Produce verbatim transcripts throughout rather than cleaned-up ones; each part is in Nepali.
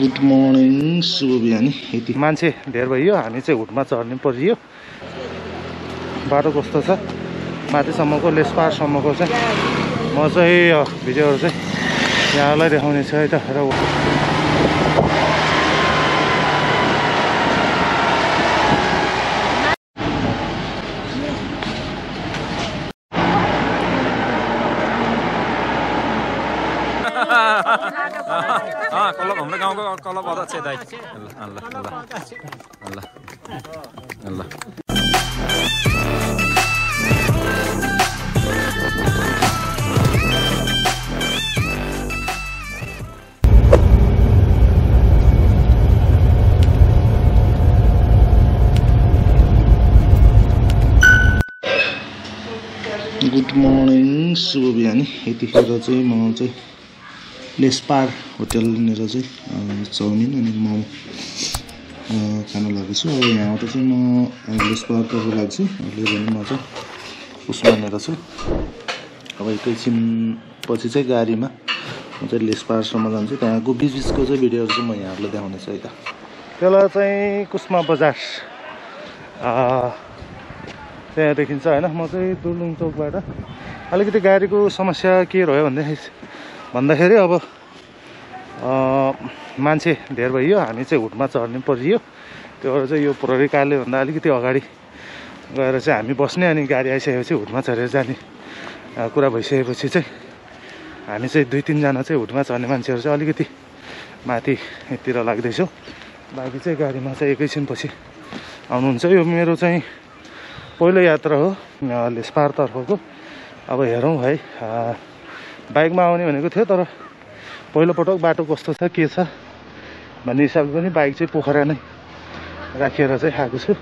गुड मर्निङ शुभ बिहानी। यति मान्छे धेर भइयो, हामी चाहिँ हुटमा चढ्नु परियो। बाटो कस्तो छ माथिसम्मको लेसपारसम्मको चाहिँ म चाहिँ भिडियोहरू चाहिँ यहाँलाई देखाउने छु है त। र हाँ कलब हाम्रो गाउँको कलब अध्यक्ष दाइ। ल ल ल ल ल गुड मर्निङ शुभ बिहानी। यतिखेर चाहिँ म चाहिँ लेसपार होटलनिर चाहिँ चाउमिन अनि मोमो खान लागेको छु। अब यहाँ त चाहिँ म लेसपारतर्फ लाग्छु, अहिले भने म चाहिँ उस्मानेर छु। अब एकैछिन पछि चाहिँ गाडीमा म चाहिँ लेसपारसम्म जान्छु। त्यहाँको बिच बिचको चाहिँ भिडियोहरू चाहिँ म यहाँहरूलाई देखाउने छु है त। त्यसलाई चाहिँ कुस्मा बजार त्यहाँ देखिन्छ होइन। म चाहिँ दुर्लुङ चौकबाट अलिकति गाडीको समस्या के रह्यो भनेदेखि भन्दाखेरि अब मान्छे धेर भइयो, हामी चाहिँ हुटमा चढ्नु परियो। त्यो भएर चाहिँ यो प्रहरी कार्यालयभन्दा अलिकति अगाडि गएर चाहिँ हामी बस्ने, अनि गाडी आइसकेपछि हुटमा चढेर जाने कुरा भइसकेपछि चाहिँ हामी चाहिँ दुई तिनजना चाहिँ हुटमा चढ्ने मान्छेहरू चाहिँ अलिकति माथितिर लाग्दैछौँ। बाँकी चाहिँ गाडीमा चाहिँ एकैछिनपछि आउनुहुन्छ। यो मेरो चाहिँ पहिलो यात्रा हो लेसपारतर्फको। अब हेरौँ है, बाइकमा आउने भनेको थियो, तर पहिलोपटक बाटो कस्तो छ के छ भन्ने हिसाबले पनि बाइक चाहिँ पोखरा नै राखेर चाहिँ आएको छु।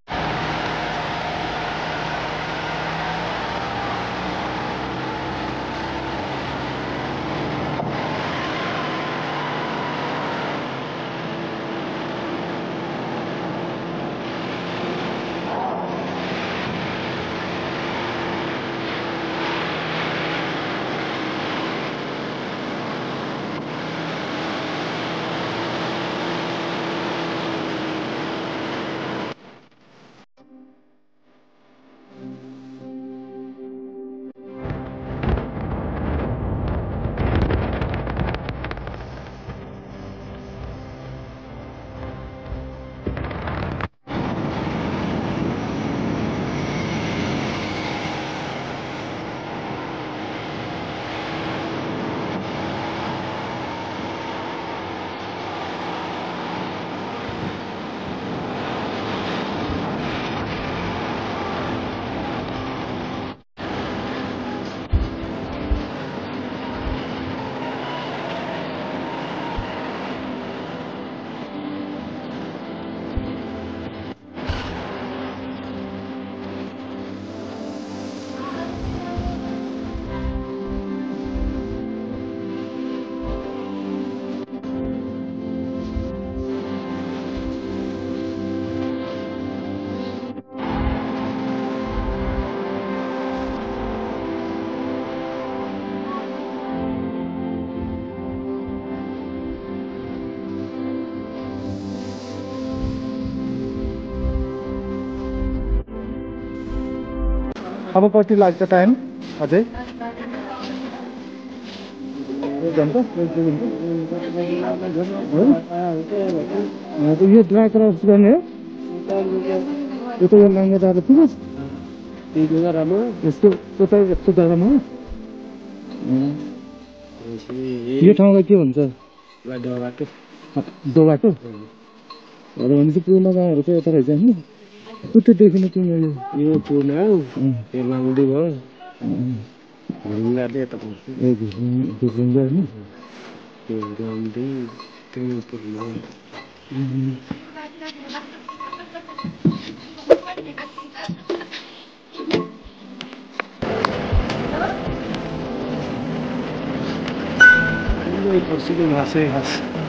अब कति लाग्छ टाइम अझै? यो ड्राई क्रस गर्ने हो, यो त यो लाङ्गे डाँडा पुग्छ यस्तो यस्तो यस्तो जग्गामा। यो ठाउँमा के हुन्छ? दो बाटो भनेपछि पूर्ण गाउँहरू चाहिँ यता रहेछ नि। कुट्टो देखिनु तिमीले यो पूर्ण हो, यो लाउँदै भयो ढुङ्गाले यता पुग्छ। ए ढुङ्गा नि त्यो गाउँदै त्यो पूर्ण पर्सिको घाँसै घाँस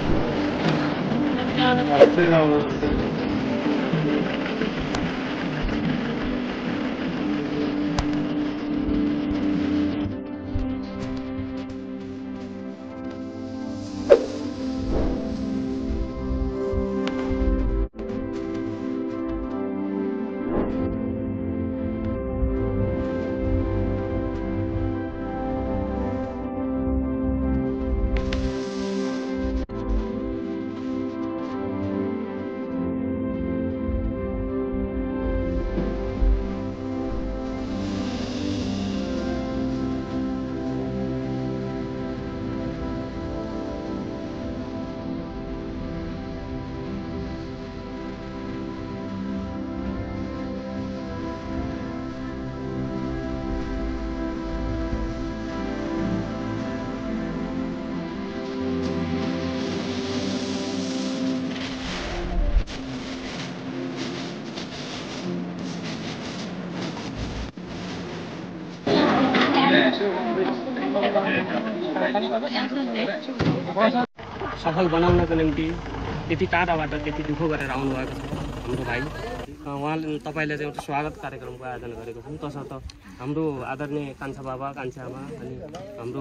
घाँसै लाउनु। सफल बनाउनको निम्ति त्यति टाढाबाट त्यति दुःख गरेर आउनुभएको छ हाम्रो भाइ। उहाँले तपाईँले चाहिँ एउटा स्वागत कार्यक्रमको आयोजना गरेको छौँ। तसर्थ हाम्रो आदरणीय कान्छा बाबा कान्छा आमा अनि हाम्रो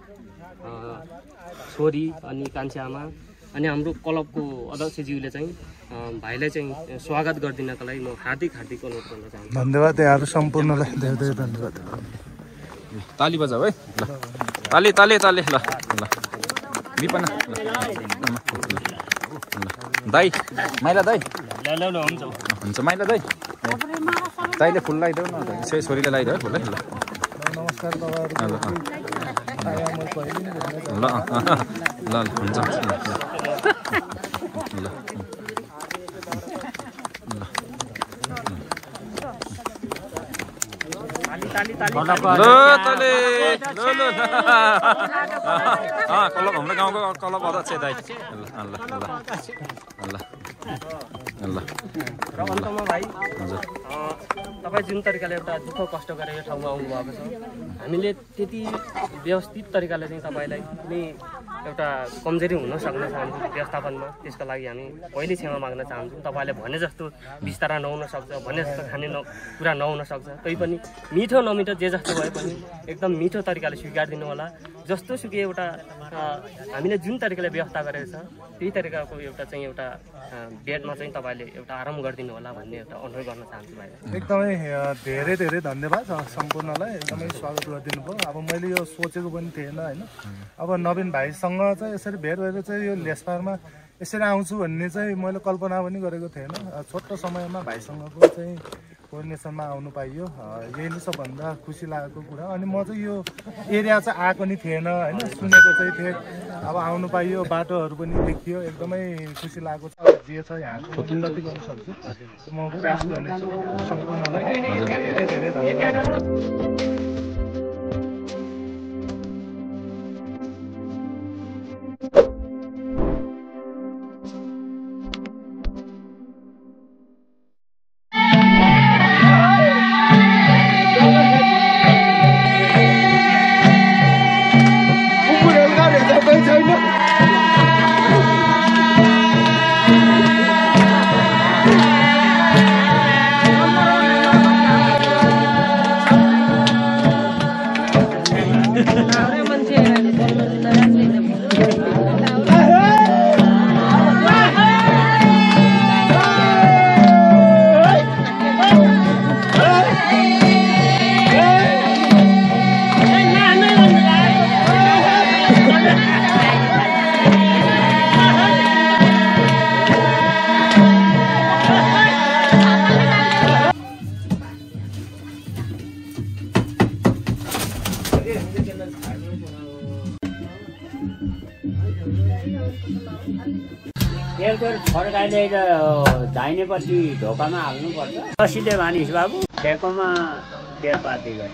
छोरी अनि कान्छा आमा अनि हाम्रो क्लबको अध्यक्षज्यूले चाहिँ भाइलाई चाहिँ स्वागत गरिदिनको लागि म हार्दिक हार्दिक अनुरोध गर्न चाहन्छु। धन्यवाद यहाँहरू सम्पूर्णलाई धेरै धेरै धन्यवाद। ताली बजाऊ है ल, ताली ताली ताली ल ल दिपना दाई माइला दाई हुन्छ हुन्छ माइला दाई दाईले फुल लगाइदेऊ न यसै छोरीले लगाइदेऊ फुल है ल। नमस्कार बाबाहरू ल ल ल हुन्छ ल ताली ताली ल तले ल ल अँ क्लब हाम्रो गाउँको क्लब अध्यक्ष दाइ ल ल ल ल र अन्तमा भाइ हजुर तपाईँ जुन तरिकाले एउटा दुःख कष्ट गरेर यो ठाउँमा आउनुभएको छ, हामीले त्यति व्यवस्थित तरिकाले चाहिँ तपाईँलाई कुनै एउटा कमजोरी हुन सक्ने चाहन्छौँ व्यवस्थापनमा। त्यसको लागि हामी पहिले क्षमा माग्न चाहन्छौँ। तपाईँले भने जस्तो बिस्तारा नहुन सक्छ, भने जस्तो खाने न कुरा नहुन सक्छ, तैपनि मिठो नमिठो जे जस्तो भए पनि एकदम मिठो तरिकाले स्वीकार दिनु होला। जस्तो सुकै एउटा हामीले जुन तरिकाले व्यवस्था गरेको छ त्यही तरिकाको एउटा चाहिँ एउटा बेडमा चाहिँ तपाईँले एउटा आराम गरिदिनु होला भन्ने एउटा अनुरोध गर्न चाहन्छु भाइ। एकदमै धेरै धेरै धन्यवाद सम्पूर्णलाई, एकदमै स्वागत गरिदिनु भयो। अब मैले यो सोचेको पनि थिएन होइन। अब नवीन भाइसँग चाहिँ यसरी भेट भएर चाहिँ यो लेसपारमा यसरी आउँछु भन्ने चाहिँ मैले कल्पना पनि गरेको थिएन। छोटो समयमा भाइसँगको चाहिँ कोर्डिनेसनमा आउनु पाइयो, यही नै सबभन्दा खुसी लागेको कुरा। अनि म चाहिँ यो एरिया चाहिँ आएको नि थिएन होइन, सुनेको चाहिँ थिएँ। अब आउनु पाइयो, बाटोहरू पनि देखियो, एकदमै खुसी लागेको छ। जे छ यहाँको जति गर्न सक्छु म प्रयास गर्नेछु। सम्पूर्णलाई धेरै धेरै धन्यवाद। फर्काइले दाहिनेपट्टि ढोकामा हाल्नुपर्छ। रसीले मानिस बाबु ठेकोमा बेरपाती गरे।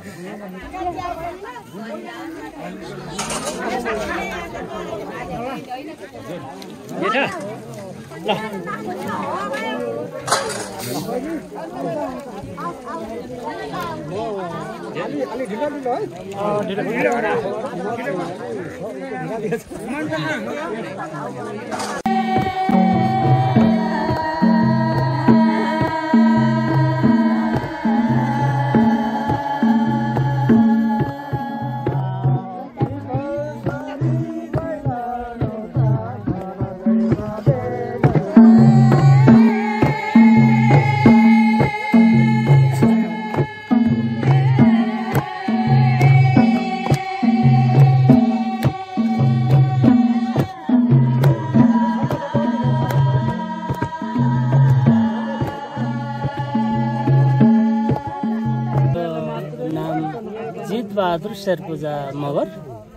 जेठा ल अलि ढिलो ढिलो है ढिलो बहादुर शेरपूजा मगर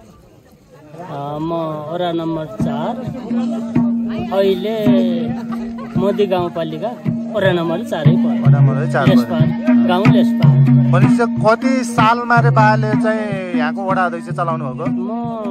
म वडा नम्बर चार अहिले मोदी गाउँपालिका वडा नम्बर चारै पर्छ गाउँ लेसपार। भनेपछि कति सालमा रे बाले चाहिँ यहाँको वडा अध्यक्ष चलाउनु भएको? म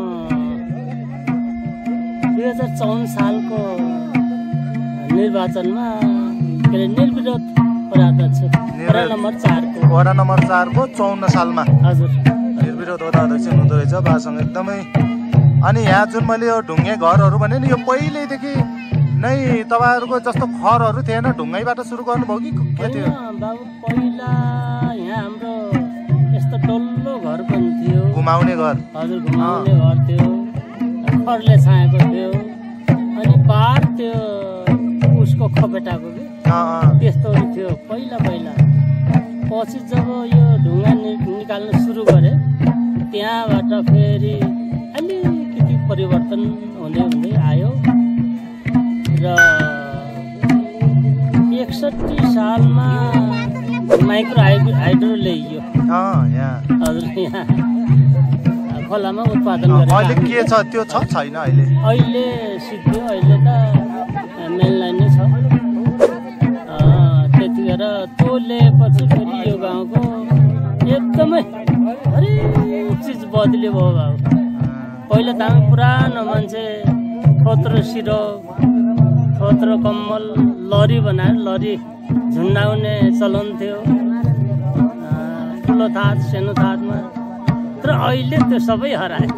दुई हजार चौन्न सालको निर्वाचनमा के अरे निर्विरोध वडा अध्यक्ष वडा नम्बर चारको वडा नम्बर चारको चौन्न सालमा हजुर निर्विरोध वडा अध्यक्ष हुनुहुँदो रहेछ बासँग एकदमै। अनि यहाँ जुन मैले यो ढुङ्गे घरहरू भने नि यो पहिल्यैदेखि नै तपाईँहरूको जस्तो खरहरू थिएन, ढुङ्गैबाट सुरु गर्नुभयो कि के थियो? बाबु पहिला यहाँ हाम्रो यस्तो डल्लो घर पनि थियो, घुमाउने घर। हजुर घुमाउने घर थियो, खरले छाएको थियो, अनि बार त्यो उसको खपेटाको कि त्यस्तोहरू थियो पहिला पहिला। पछि जब यो ढुङ्गा निकाल्न सुरु गरे त्यहाँबाट फेरि अलिकति परिवर्तन हुँदै हुँदै आयो र एकसट्ठी सालमा माइक्रो हाइड्रो ल्याइयो हजुर यहाँ खोलामा उत्पादन अहिले के छ त्यो छ छैन? अहिले अहिले सिद्धियो, अहिले त मेन लाइन नै छ। त्यतिखेर त्यो ल्याएपछि फेरि यो गाउँको एकदमै हरेक चिज बदल्यो भयो बाबु। पहिला त हामी पुरानो मान्छे थोत्रो सिरो थोत्रो कम्मल लरी बनाएर लरी झुन्डाउने चलन थियो ठुलो थात सानो थातमा, तर अहिले त्यो सबै हराए।